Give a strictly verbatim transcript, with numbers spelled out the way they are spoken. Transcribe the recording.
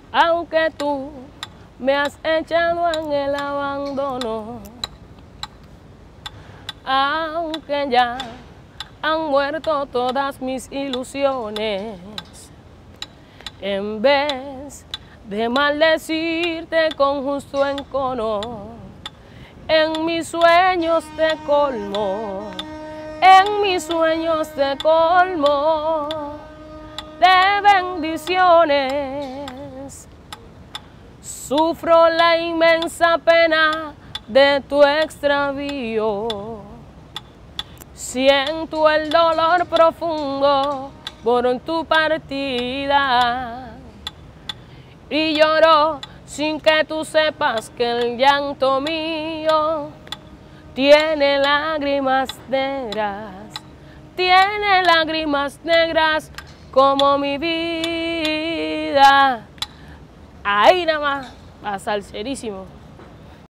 aunque tú me has echado en el abandono, aunque ya han muerto todas mis ilusiones, en vez de maldecirte con justo encono, en mis sueños te colmo, en mis sueños te colmo de bendiciones. Sufro la inmensa pena de tu extravío, siento el dolor profundo por tu partida y lloro sin que tú sepas que el llanto mío tiene lágrimas negras, tiene lágrimas negras como mi vida. Ahí nada más, va salserísimo.